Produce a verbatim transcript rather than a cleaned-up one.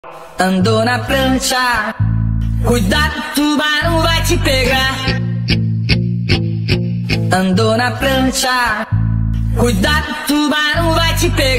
Andou na prancha, cuidado, tubarão vai te pegar. Andou na prancha, cuidado, tubarão vai te pegar.